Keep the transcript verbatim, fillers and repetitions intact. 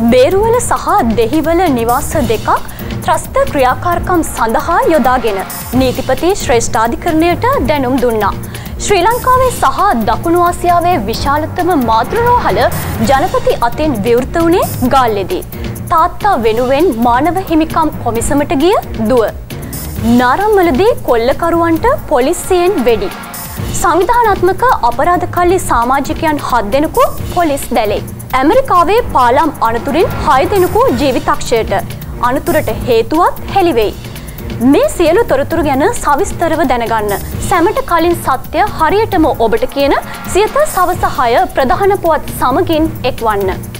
බේරුවල සහ දෙහිවල නිවාස දෙකක් ත්‍රස්ත ක්‍රියාකාරකම් සඳහා යොදාගෙන නීතිපති ශ්‍රේෂ්ඨාධිකරණයට දැනුම් දුන්නා. ශ්‍රී ලංකාවේ සහ දකුණු ආසියාවේ විශාලතම මාතෘරෝහල ජනපති අතින් විවෘත වුණේ ගාල්ලේදී. තාත්තා වෙනුවෙන් මානව හිමිකම් කොමිසමට ගිය දුව. නාරම්මලදී කොල්ලකරුවන්ට පොලිසියෙන් වෙඩි. සංවිධානාත්මක අපරාධකාරී සමාජිකයන් හත් දෙනෙකු පොලිස් දැලේ. ඇමරිකාවේ පාලම් අනතුරින් හය දෙනෙකු ජීවිතක්ෂයට. අනතුරට හේතුවත් හෙළිවෙයි. මේ සියලු තොරතුරු ගැන සවිස්තරව දැනගන්න සැමට කලින් සත්‍ය හරියටම ඔබට කියන සියත සවස හය ප්‍රධාන පුවත් සමගින් එක්වන්න.